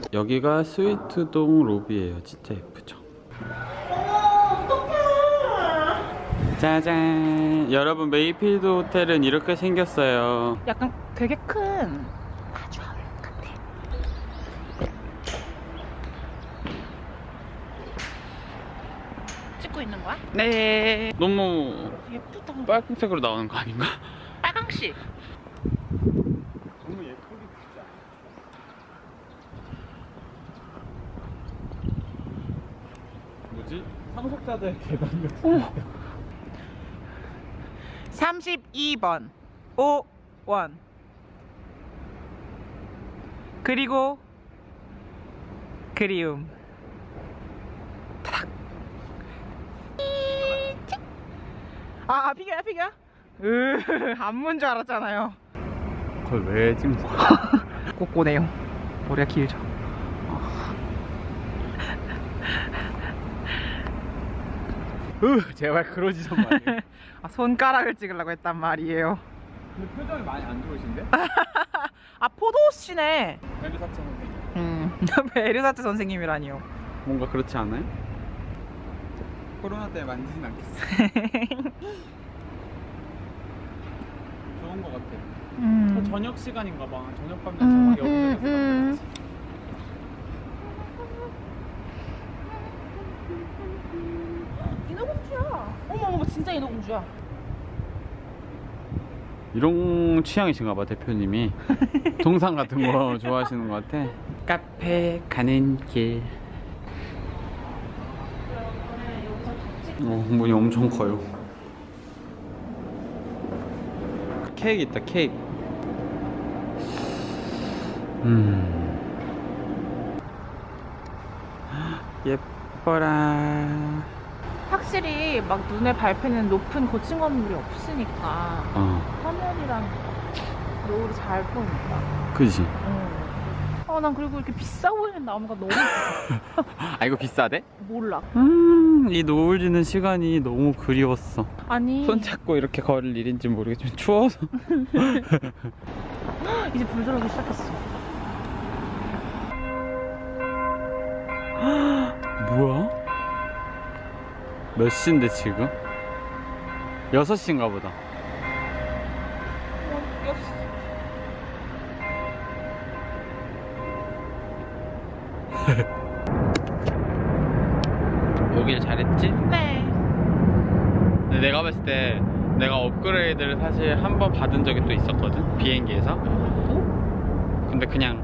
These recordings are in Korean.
여기가 스위트동 로비예요. 진짜 예쁘죠? 짜잔! 여러분, 메이필드 호텔은 이렇게 생겼어요. 약간 되게 큰 아주아울 같아. 찍고 있는 거야? 네. 너무 예쁘다. 빨간색으로 나오는 거 아닌가? 빨강씨. 너무 예쁘게 진짜. 뭐지? 상속자들 계단 같은. 32번 5원. 그리고 그리움. 타닥. 아, 피겨야 피겨? 안문 줄 알았잖아요. 그걸 왜 찍는 거야? 꼬꼬네요. 머리가 길죠. 제발 그러지 좀 마세요. 아, 손가락을 찍으려고 했단 말이에요. 근데 표정이 많이 안 좋으신데? 아, 포도씨네. 베르사체 선생님. 베르사체 선생님이라니요. 뭔가 그렇지 않아요? 코로나 때문에 만지진 않겠어. 좋은 거 같아. 저녁 시간인가 봐. 저녁 가면 여기저기서 만나지. 인어공주야. 어머, 진짜 인어공주야. 이런 취향이신가 봐, 대표님이. 동상 같은 거 좋아하시는 것 같아. 카페 가는 길. 문이 엄청 커요. 케이크 있다, 케이크. 예뻐라. 확실히 막 눈에 밟히는 높은 고층 건물이 없으니까 화면이랑 노을이 잘 보인다. 그지? 난 그리고 이렇게 비싸 보이는 나무가 너무 좋아. 아, 이거 비싸대? 몰라. 이 노을 지는 시간이 너무 그리웠어. 아니, 손 잡고 이렇게 걸을 일인지 모르겠지만 추워서. 이제 불 들어오기 시작했어. 뭐야? 몇 시인데 지금? 6시인가 보다. 오길 잘했지? 네. 근데 내가 봤을 때 내가 업그레이드를 사실 한 번 받은 적이 또 있었거든, 비행기에서. 근데 그냥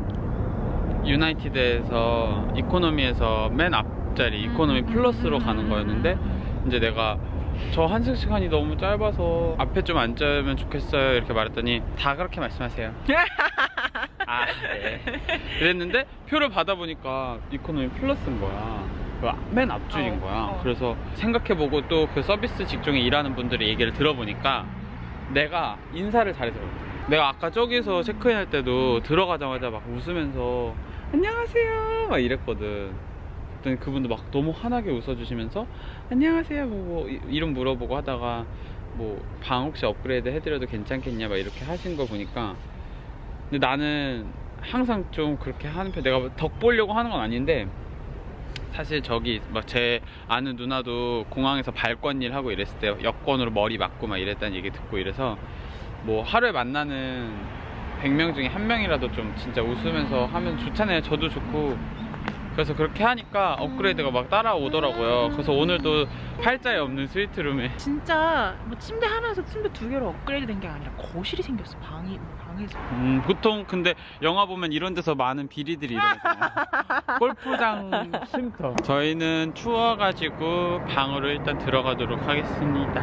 유나이티드에서 이코노미에서 맨 앞자리 이코노미 플러스로 가는 거였는데, 이제 내가 저 한승 시간이 너무 짧아서 앞에 좀 앉으면 좋겠어요 이렇게 말했더니 다 그렇게 말씀하세요. 아, 네. 그랬는데 표를 받아보니까 이코노미 플러스인 거야. 맨 앞줄인 거야. 그래서 생각해보고 또 그 서비스 직종에 일하는 분들의 얘기를 들어보니까 내가 인사를 잘해서 그래. 내가 아까 저기서 체크인 할 때도 들어가자마자 막 웃으면서 안녕하세요 막 이랬거든. 그랬더니 그분도 막 너무 환하게 웃어주시면서 안녕하세요 뭐 이름 물어보고 하다가 뭐 방 혹시 업그레이드 해드려도 괜찮겠냐 막 이렇게 하신 거 보니까, 근데 나는 항상 좀 그렇게 하는 편. 내가 덕 보려고 하는 건 아닌데, 사실 저기 막 제 아는 누나도 공항에서 발권 일 하고 이랬을 때 여권으로 머리 맞고 막 이랬다는 얘기 듣고 이래서, 뭐 하루에 만나는 100명 중에 1명이라도 좀 진짜 웃으면서 하면 좋잖아요. 저도 좋고. 그래서 그렇게 하니까 업그레이드가 막 따라오더라고요. 그래서 오늘도 팔자에 없는 스위트룸에 진짜 뭐 침대 하나에서 침대 2개로 업그레이드 된 게 아니라 거실이 생겼어. 방에서. 보통 근데 영화 보면 이런 데서 많은 비리들이 일어나잖아요. 골프장 쉼터. 저희는 추워가지고 방으로 일단 들어가도록 하겠습니다.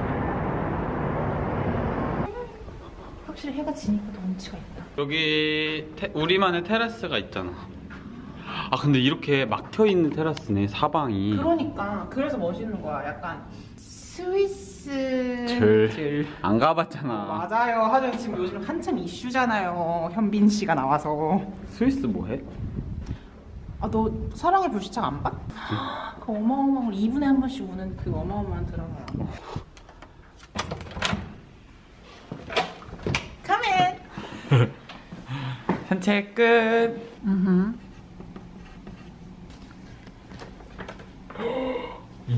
확실히 해가 지니까 더 운치가 있다. 여기 우리만의 테라스가 있잖아. 아, 근데 이렇게 막혀있는 테라스네, 사방이. 그러니까 그래서 멋있는 거야. 약간 스위스 안 가봤잖아. 맞아요. 하정 지금 요즘 한참 이슈잖아요. 현빈 씨가 나와서. 스위스 뭐해? 아, 너 사랑의 불시착 안 봐? 그 어마어마한 2분에 한 번씩 오는 그 어마어마한 드라마야. Come in. 산책 끝.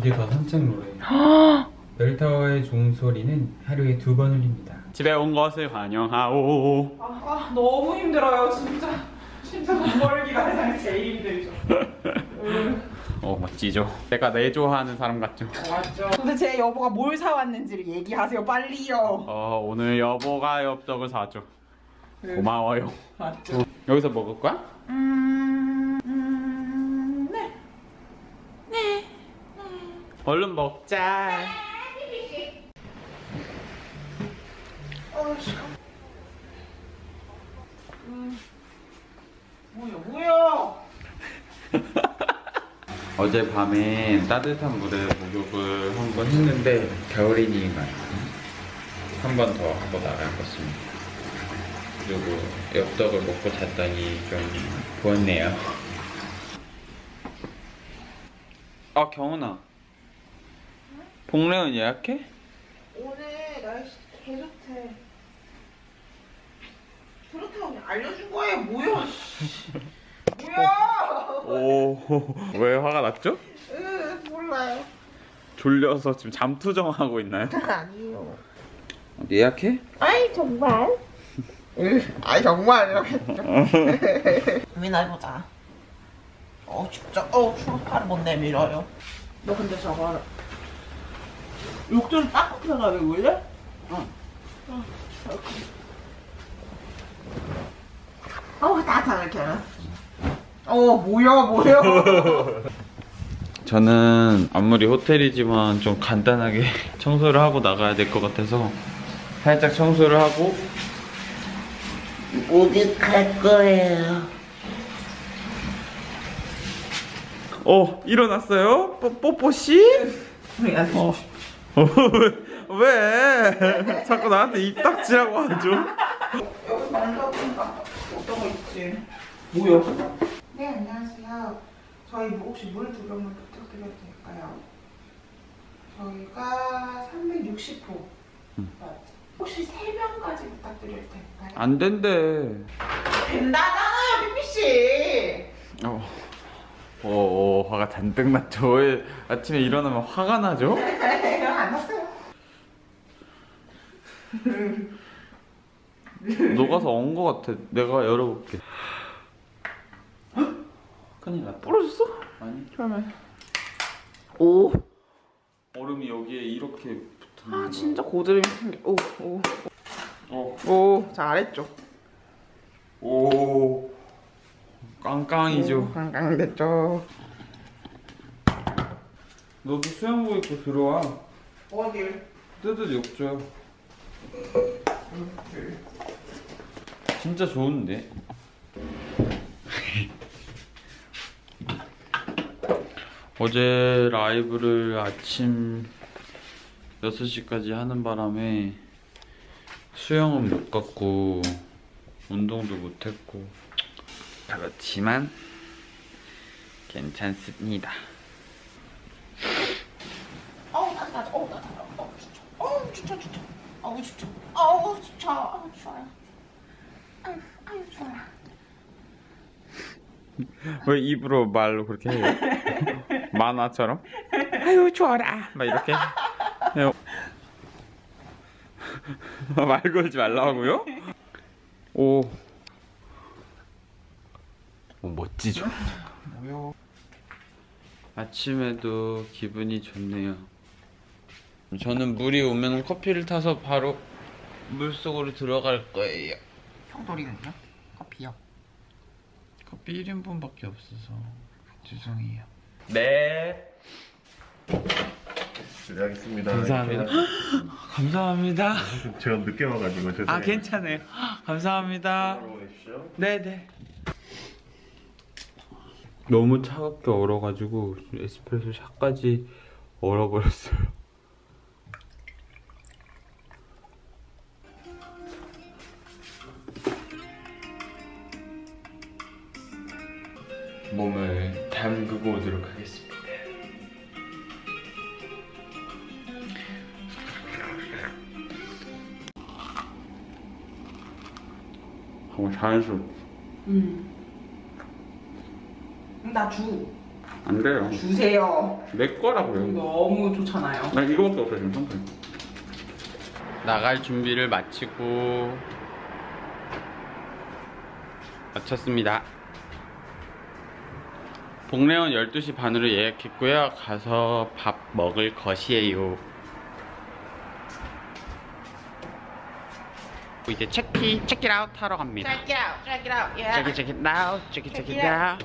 이게 다 산책로래. 벨타워의 종소리는 하루에 2번 울립니다. 집에 온 것을 환영하오. 너무 힘들어요 진짜. 진짜 돈 벌기가 세상에 제일 힘들죠. 멋지죠? 내가 내조하는 사람 같죠? 맞죠. 도대체 여보가 뭘 사왔는지를 얘기하세요 빨리요. 오늘 여보가 엽떡을 사줘. 고마워요. 맞죠. 여기서 먹을 거야? 네. 얼른 먹자. 뭐야? 어젯밤에 따뜻한 물에 목욕을 한 번 했는데 겨울이니까 한 번 더 하고 나갔습니다. 그리고 엽떡을 먹고 잤더니 좀 부었네요. 경은아, 복례은 예약해? 오늘 날씨 개 좋대. 그렇다고 그냥 알려준 거예요. 뭐야? 뭐야? 왜 화가 났죠? 몰라요. 졸려서 지금 잠투정하고 있나요? 아니요. 예약해? 아이 정말. 아이 정말 이렇게. 우리나 해보자. 진짜 추워. 팔을 못 내밀어요. 너 근데 저거 욕조를 닦고 나가는 거야? 응. 다 이렇게. 뭐야? 저는 아무리 호텔이지만 좀 간단하게 청소를 하고 나가야 될 것 같아서 살짝 청소를 하고 어디 갈 거예요? 일어났어요? 뽀뽀씨? 왜? 자꾸 나한테 입닥치라고 하죠? 여기 만져보니까 어떤 거 있지? 뭐야? 네, 안녕하세요. 저희 혹시 물 2병만 부탁드려도 될까요? 저희가 360호. 혹시 3병까지 부탁드려도 될까요? 안 된대. 된다잖아요, 삐삐씨. 화가 잔뜩 났죠. 왜 아침에 일어나면 화가 나죠? 안 났어요. 녹아서 언 것 같아. 내가 열어볼게. 큰일 났다. 부러졌어? 아니. 그러면. 얼음이 여기에 이렇게 붙었는 진짜 고드름이 생겨. 잘했죠. 깡깡이죠. 깡깡됐죠. 너도 수영복 입고 들어와. 어딜? 뜨뜻 욕조. 진짜 좋은데? 어제 라이브를 아침 6시까지 하는 바람에 수영은 못 갔고 운동도 못 했고 그렇지만 괜찮습니다. 좋아요. 좋아요. 왜 입으로 말로 그렇게 해요? 만화처럼? 아유 좋아라 막 이렇게 해요. 말 걸지 말라고요? 멋지죠? 뭐요? 아침에도 기분이 좋네요. 저는 물이 오면 커피를 타서 바로 물속으로 들어갈 거예요. 형돌이는요? 커피요? 커피 1인분밖에 없어서 죄송해요. 네. 실례하겠습니다. 감사합니다. 감사합니다. 제가 늦게 와가지고 죄송해요. 괜찮아요. 감사합니다. 네네. 너무 차갑게 얼어가지고 에스프레소 샷까지 얼어버렸어요. 몸을 담그고 오도록 하겠습니다. 정말 자연스럽고. 나 주. 안 돼요. 주세요. 내 거라고요. 너무 좋잖아요. 나 이거밖에 없어요 지금 상품. 나갈 준비를 마치고 마쳤습니다. 복례원 12시 반으로 예약했고요. 가서 밥 먹을 것이에요. 이제 체크아웃 하러 갑니다. Check it out, yeah. check it out.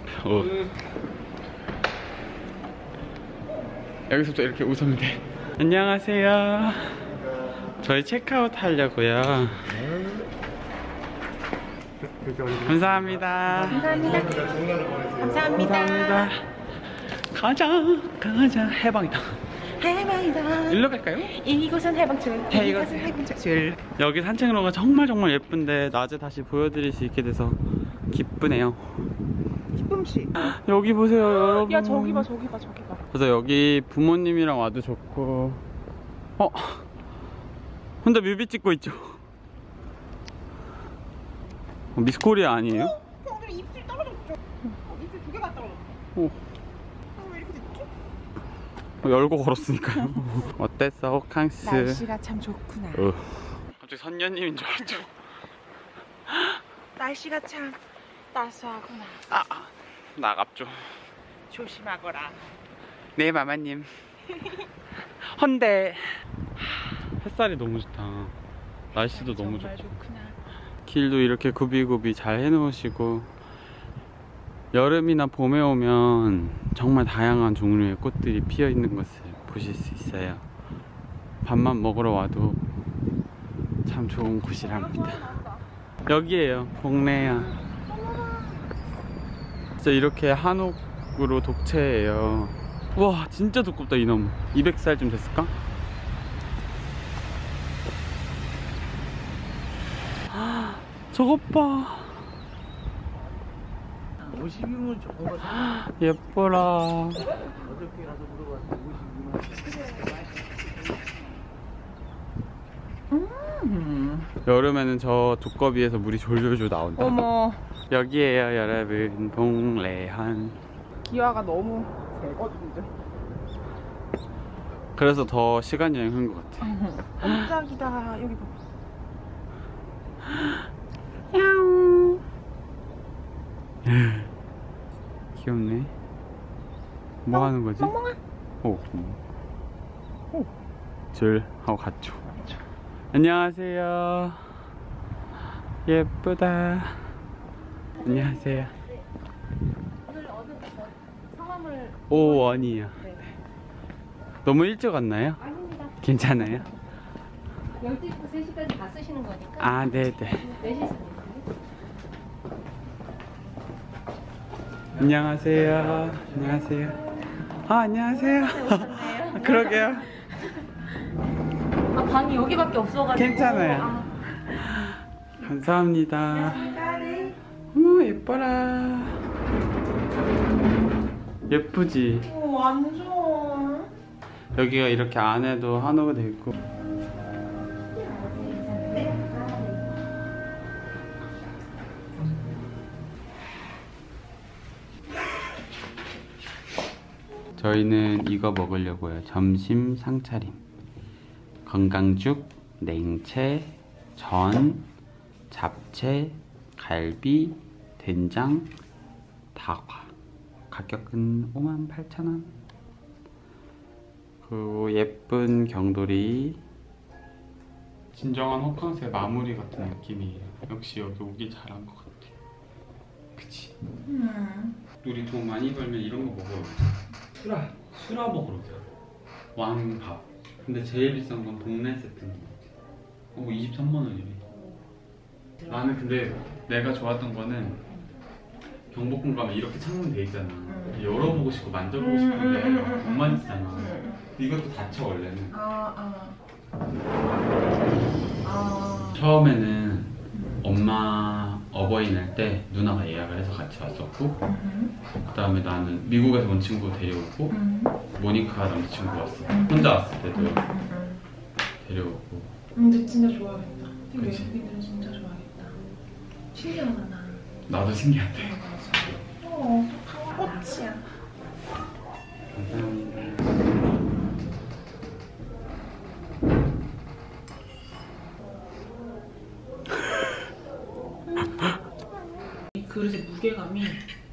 여기서부터 이렇게 웃으면 돼. 안녕하세요. 저희 체크아웃 하려고요. 감사합니다. 감사합니다. 가자. 해방이다. 일로 갈까요? 이곳은 해방촌. 이곳은 해방촌. 여기 산책로가 정말 예쁜데 낮에 다시 보여드릴 수 있게 돼서 기쁘네요. 기쁨씨. 여기 보세요 여러분. 야 저기 봐. 그래서 여기 부모님이랑 와도 좋고. 혼자 뮤비 찍고 있죠. 미스코리아 아니에요? 형들 입술 떨어졌죠? 입술 2개가 떨어졌어. 왜 이렇게 됐지? 열고 걸었으니까요. 어땠어 호캉스? 날씨가 참 좋구나. 갑자기 선녀님인 줄 알았죠. 날씨가 참 따스하구나. 나갑죠. 조심하거라. 네 마마님. 헌데 햇살이 너무 좋다. 날씨도 너무 정말 좋고. 좋구나. 길도 이렇게 굽이굽이 잘 해놓으시고. 여름이나 봄에 오면 정말 다양한 종류의 꽃들이 피어 있는 것을 보실 수 있어요. 밥만 먹으러 와도 참 좋은 곳이랍니다. 여기에요, 복례야. 진짜 이렇게 한옥으로 독채예요. 와, 진짜 두껍다 이놈. 200살쯤 됐을까? 저것 봐. 50이면 저거 예뻐라. 어저께 가서 물어봤어. 여름에는 저 두꺼비에서 물이 졸졸졸 나온다. 어머. 여기에요 여러분, 복례한. 기와가 너무 세거든요. 그래서 더 시간 여행한 것 같아. 깜짝이다. 여기 봐. 귀엽네. 뭐 하는 거지? 오. 줄 하고 갔죠. 안녕하세요. 예쁘다. 안녕하세요. 성함을 오원이요. 네. 너무 일찍 왔나요? 아닙니다. 괜찮아요? 12시부터 3시까지 다 쓰시는 거니까. 아, 네네. 4시에서 안녕하세요. 안녕하세요. 아, 안녕하세요. 그러게요. 아, 방이 여기밖에 없어가지고. 괜찮아요. 감사합니다. 오, 예뻐라. 예쁘지? 완전. 여기가 이렇게 안에도 한옥이 돼 있고. 저희는 이거 먹으려고요. 점심 상차림. 건강죽, 냉채, 전, 잡채, 갈비, 된장, 다과. 가격은 58,000원. 그리고 예쁜 경돌이. 진정한 호캉스의 마무리 같은 느낌이에요. 역시 여기 오기 잘한 것 같아. 그치? 우리 돈 많이 벌면 이런 거 먹어요. 수라 먹으러 오자. 왕밥. 근데 제일 비싼 건 복례 세트인 것 같아. 23만 원이래. 나는 근데 내가 좋았던 거는 경복궁 가면 이렇게 창문 돼 있잖아. 열어보고 싶고 만져보고 싶은데 못 만지잖아. 이것도 닫혀 원래는. 처음에는 엄마 어버이날 때 누나가 예약을 해서 같이 왔었고, 그 다음에 나는 미국에서 온 친구 데려오고, 모니카 남자친구 왔어. 혼자 왔을 때도 데려오고. 근데 진짜 좋아하겠다. 그치. 외국인들은 진짜 좋아하겠다. 신기하다 나. 나도 신기한데. 꽃이야. 이 그릇의 무게감이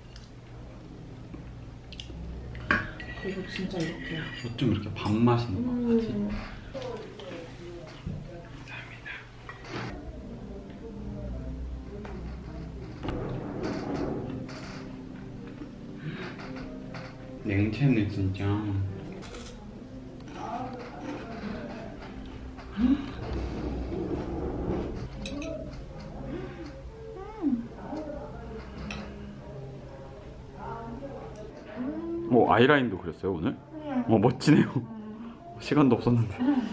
그리고 진짜 이렇게야. 어쩜 이렇게 밥맛이 나지? 냉채는 진짜 아이라인도 그렸어요 오늘? 멋지네요. 시간도 없었는데.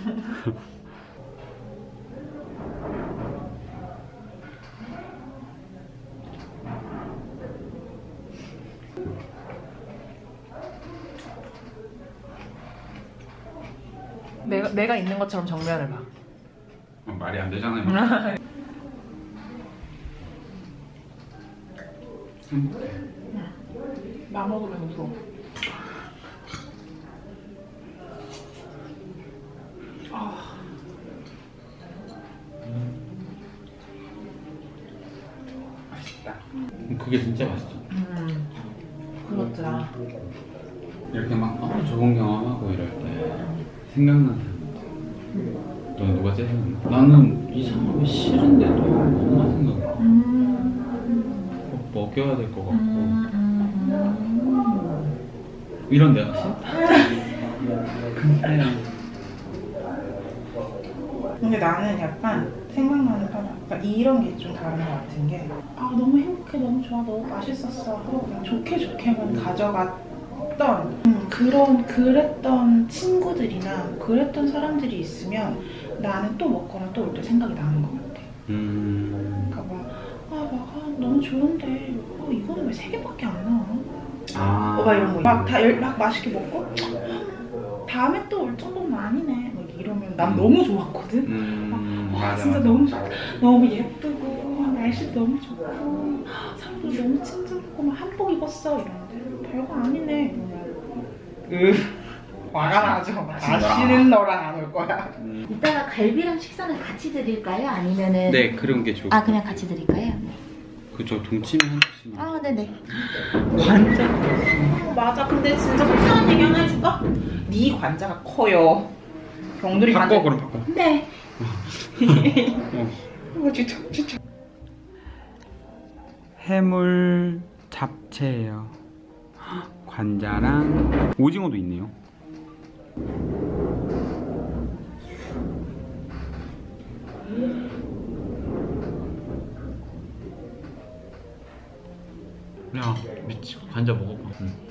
내가 있는 것처럼 정면을 봐. 말이 안 되잖아요. 나 먹으면 웃어. 맛있다. 그게 진짜 맛있어. 그렇더라. 이렇게 막 좋은 경험하고 이럴 때 생각나는 너는 누가 제일 생각나? 나는 이 사람이 싫은데도 엄마 생각나. 꼭 먹여야 될 것 같고 이런 내가 싫다. 근데 나는 약간 생각나는 건 약간 이런 게 좀 다른 것 같은 게 너무 행복해, 너무 좋아, 너무 맛있었어 하고 그냥 좋게만 가져갔던 그랬던 친구들이나 그랬던 사람들이 있으면 나는 또 먹거나 또 올 때 생각이 나는 것 같아. 그러니까 너무 좋은데 이거는 왜 3개밖에 안 나와? 막 이런 거 막 맛있게 먹고 다음에 또 올 정도는 아니네 막 이러면 난 너무 좋았거든. 진짜 너무 좋다, 너무 예쁘고 날씨도 너무 좋고 사람도 너무 친절하고 막 한복 입었어 이러는데 별거 아니네 이러면 화가 나죠. 다시는 너랑 안 올 거야. 이따가 갈비랑 식사는 같이 드릴까요? 아니면은 네, 그런 게 좋고. 그냥 같이 드릴까요? 그저 동치미 한 접시만. 네네. 관자. 맞아. 근데 진짜 속상한 얘기 하나 해줄까? 네 관자가 커요. 병들이 바꿔 그럼 바꿔. 네. 진짜. 해물 잡채예요. 관자랑 오징어도 있네요. 야, 미치고 관자 먹어봐.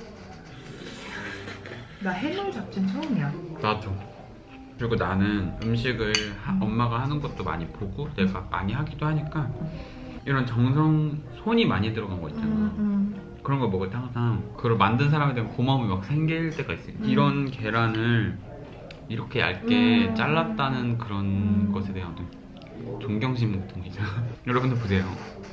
나 해물 잡채는 처음이야. 나도. 그리고 나는 음식을 엄마가 하는 것도 많이 보고 내가 많이 하기도 하니까 이런 정성, 손이 많이 들어간 거 있잖아. 그런 거 먹을 때 항상 그걸 만든 사람에 대한 고마움이 막 생길 때가 있어요. 이런 계란을 이렇게 얇게 잘랐다는 그런 것에 대한 존경심 같은 거 있잖아. 여러분들 보세요.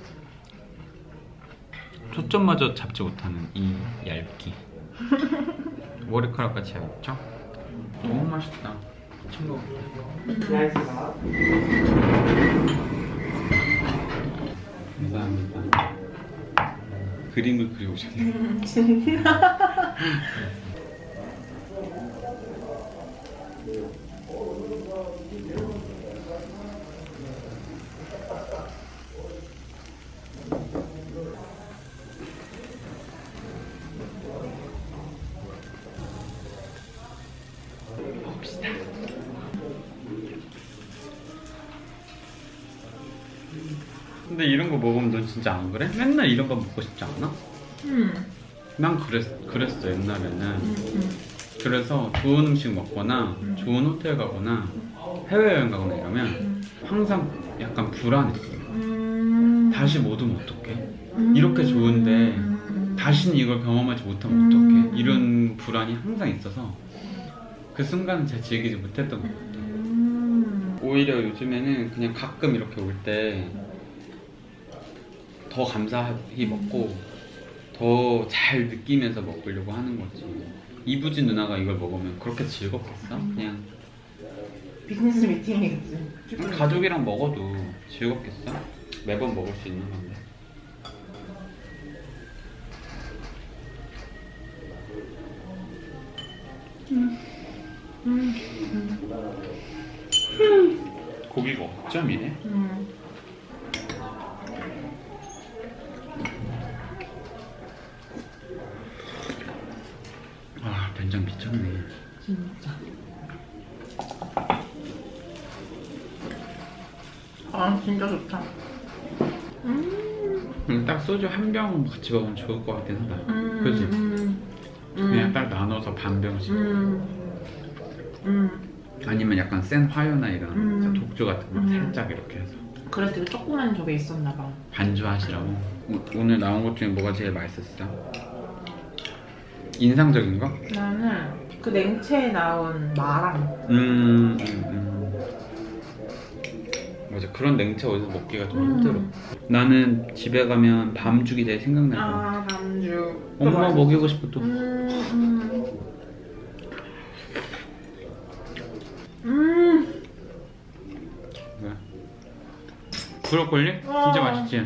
초점마저 잡지 못하는 이 얇기. 머리카락같이 얇죠? 너무 맛있다. 친구. 감사합니다. 그림을 그려오셨네요. 먹읍시다. 근데 이런 거 먹으면 넌 진짜 안 그래? 맨날 이런 거 먹고 싶지 않아? 난 그랬어 옛날에는. 그래서 좋은 음식 먹거나 좋은 호텔 가거나 해외여행 가거나 이러면 항상 약간 불안했어. 다시 못 오면 어떡해? 이렇게 좋은데 다시는 이걸 경험하지 못하면 어떡해? 이런 불안이 항상 있어서 그 순간은 잘 즐기지 못했던 것 같아. 오히려 요즘에는 그냥 가끔 이렇게 올 때 더 감사히 먹고 더 잘 느끼면서 먹으려고 하는 거지. 이부진 누나가 이걸 먹으면 그렇게 즐겁겠어? 그냥 비즈니스 미팅이겠지. 가족이랑 먹어도 즐겁겠어? 매번 먹을 수 있는 건데. 고기가 억점이네. 아, 된장 미쳤네. 진짜. 아 진짜 좋다. 딱 소주 한 병 같이 먹으면 좋을 것 같긴 하다. 그치? 그냥 딱 나눠서 반 병씩. 아니면 약간 센 화요나 이런 독주 같은 거 살짝 이렇게 해서. 그래 되게 조그만 저게 있었나봐. 반주하시라고. 오늘 나온 것 중에 뭐가 제일 맛있었어? 인상적인 거? 나는 그 냉채에 나온 마랑. 맞아, 그런 냉채 어디서 먹기가 좀 힘들어. 나는 집에 가면 밤죽이 제일 생각날 거야. 아 밤죽. 엄마 먹이고 싶어 또. 왜? 브로콜리? 진짜 맛있지?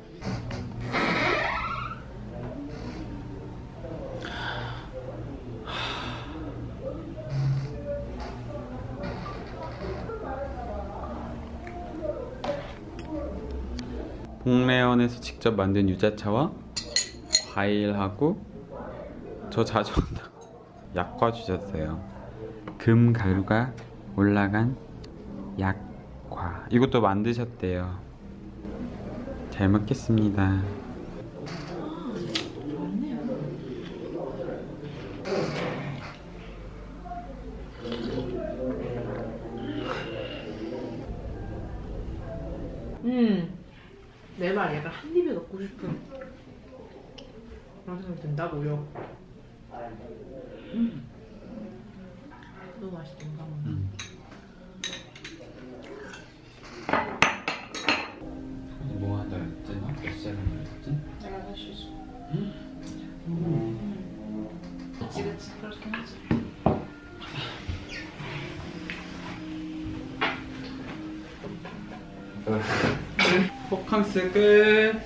복래연에서 직접 만든 유자차와 과일하고 저 자주 온다고 약과 주셨어요. 금 가루가 올라간 약과. 이것도 만드셨대요. 잘 먹겠습니다. 내 말 약간 한 입에 넣고 싶은 그런 생각이 든다. 모욕. 너무 맛있던가. 뭐 한다 했지? 몇 시간 했지? 내가 사실 그치 그렇긴 하지. 호캉스 끝.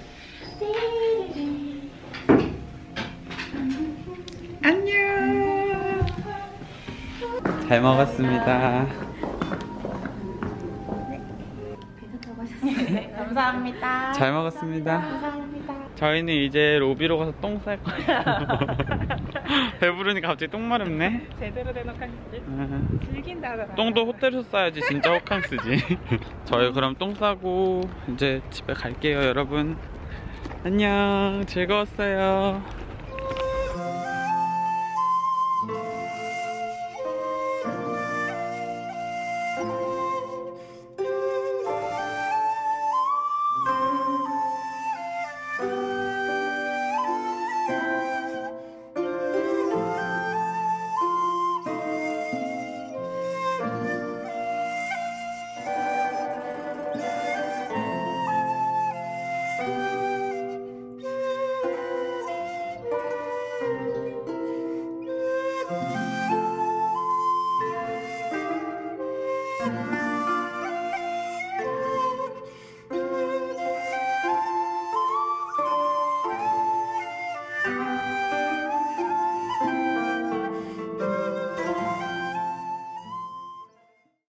안녕. 잘 먹었습니다. 비슷하고 하셨어요. 네, 감사합니다. 잘 먹었습니다. 감사합니다. 저희는 이제 로비로 가서 똥 쌀 거예요. 배부르니까 갑자기 똥 마렵네. 제대로 된 호캉스 즐긴다 하더라. 똥도 호텔에서 싸야지 진짜 호캉스지. 저희 그럼 똥 싸고 이제 집에 갈게요 여러분. 안녕. 즐거웠어요.